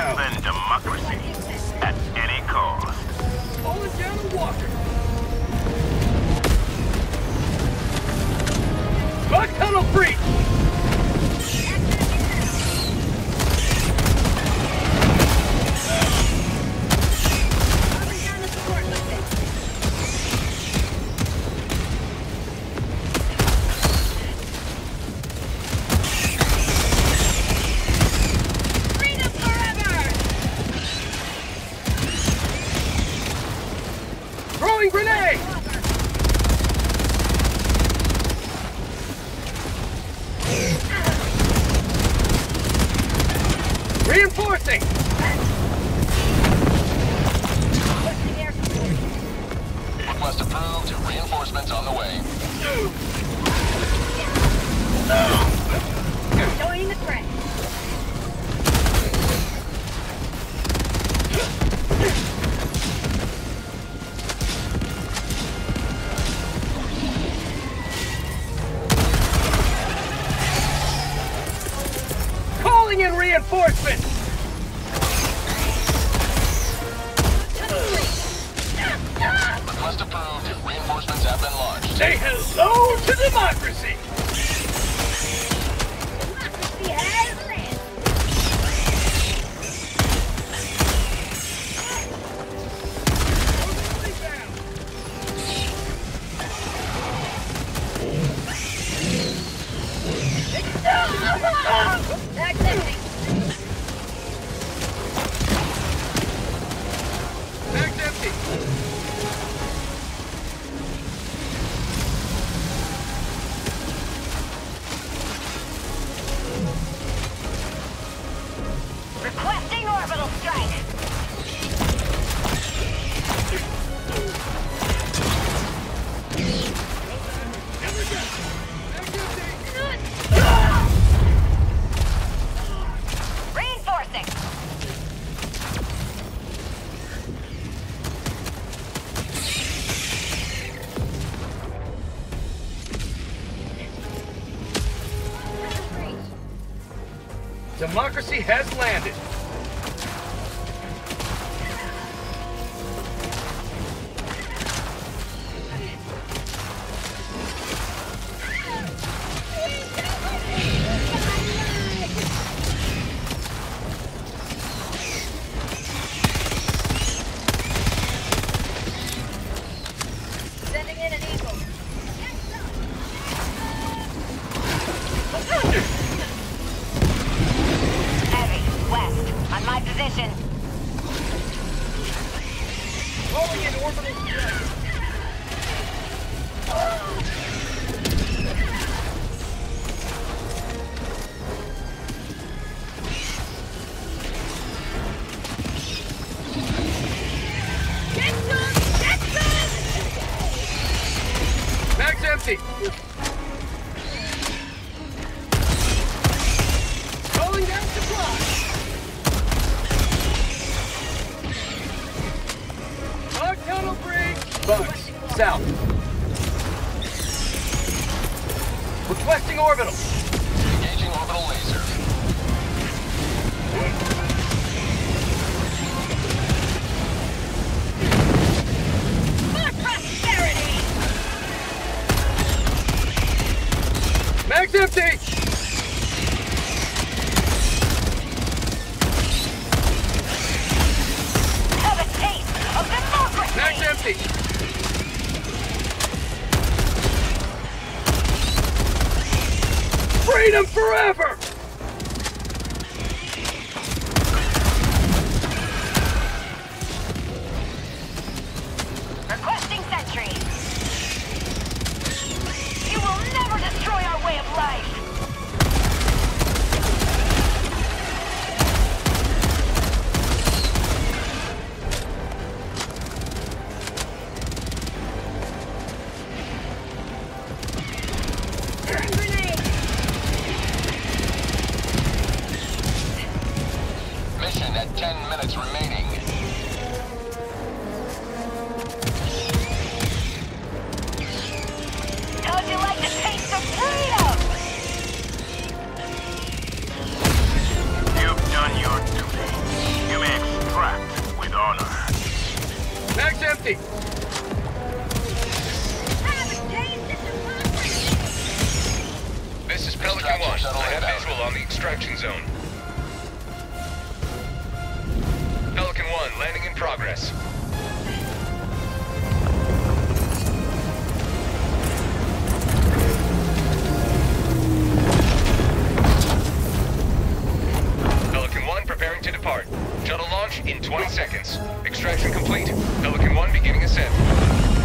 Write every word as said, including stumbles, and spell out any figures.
Defend democracy at any cost. Pulling down a walker. Bug tunnel breach! Throwing grenade! Reinforcing! Request approved. Reinforcements on the way. Joining the fray. Calling in reinforcements! Request approved. Reinforcements have been launched. Say hello to democracy! Democracy has landed. That's empty. Bag's empty! Requesting orbital strike. Reinforcing. Democracy has landed. Sending in an eagle. Heavy, west, on my position. Calling in orbital strike. Get some! Get some! Bag's empty! Calling down supply! Bug tunnel breach! Bugs, south. Requesting orbital. Engaging orbital laser. For prosperity! Bag's empty! Have a taste of democracy! Bag's empty! Freedom forever! Requesting sentry. You will never destroy our way of life. Turn grenade. Mag's empty. Have a taste of democracy! This is Pelican one. I have visual on the extraction zone. Pelican one, landing in progress. Pelican one preparing to depart. Shuttle launch in twenty seconds. Extraction complete. Pelican one beginning ascent.